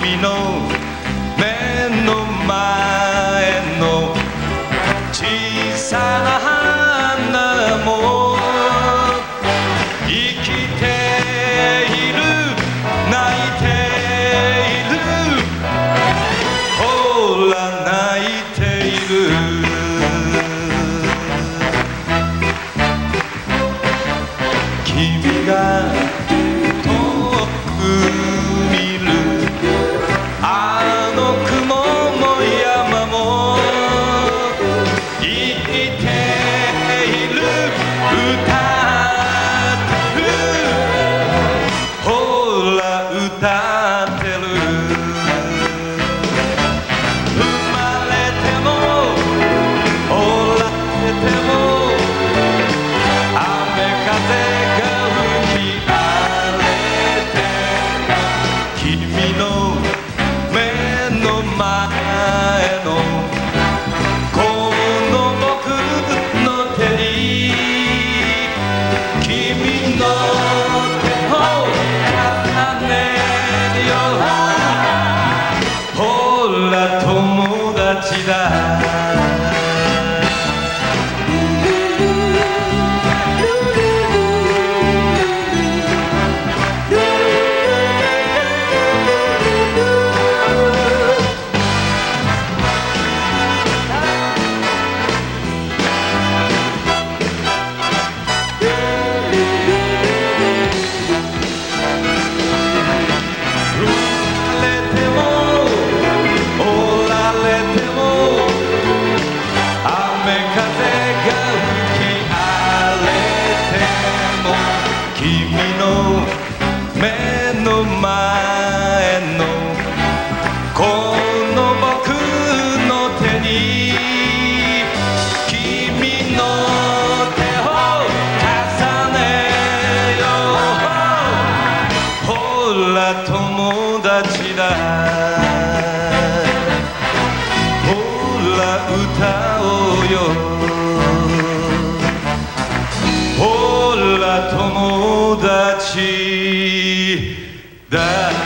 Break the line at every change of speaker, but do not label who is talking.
君の目の前の小さな花も生きている泣いているほら泣いている君が遠く見るあの雲も山も生きている歌ってるほら歌ってる生まれても折られても雨風が吹き荒れて君の目の前のこの僕の手に君の手を重ねるよほら友達だ君の目の前のこの僕の手に君の手を重ねようほら友達だほら歌おうよほら友達だ